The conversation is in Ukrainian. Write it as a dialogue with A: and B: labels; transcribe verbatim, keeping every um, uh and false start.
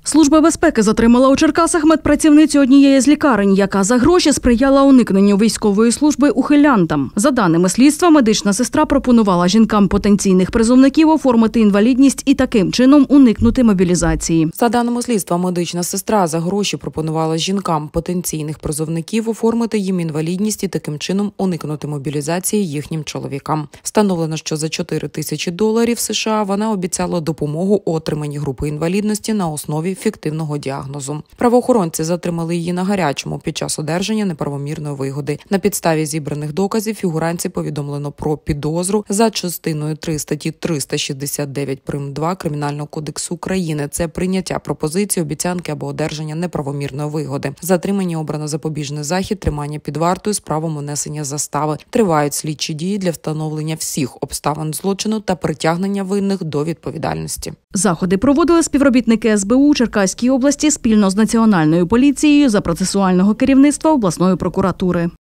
A: Служба безпеки затримала у Черкасах медпрацівницю однієї з лікарень, яка за гроші сприяла уникненню військової служби ухилянтам. За даними слідства, медична сестра пропонувала жінкам потенційних призовників оформити інвалідність і таким чином уникнути мобілізації.
B: За даними слідства, медична сестра за гроші пропонувала жінкам потенційних призовників оформити їм інвалідність і таким чином уникнути мобілізації їхнім чоловікам. Встановлено, що за чотири тисячі доларів США вона обіцяла допомогу у отриманні групи інвалідності на основі фіктивного діагнозу. Правоохоронці затримали її на гарячому під час одержання неправомірної вигоди. На підставі зібраних доказів фігурантці повідомлено про підозру за частиною три статті триста шістдесят дев'ять прим. два Кримінального кодексу України. Це прийняття пропозиції, обіцянки або одержання неправомірної вигоди. Затримані обрано запобіжний захід, тримання під вартою з правом унесення застави. Тривають слідчі дії для встановлення всіх обставин злочину та притягнення винних до відповідальності.
A: Заходи проводили співробітники ес бе у Черкаській області спільно з Національною поліцією за процесуального керівництва обласної прокуратури.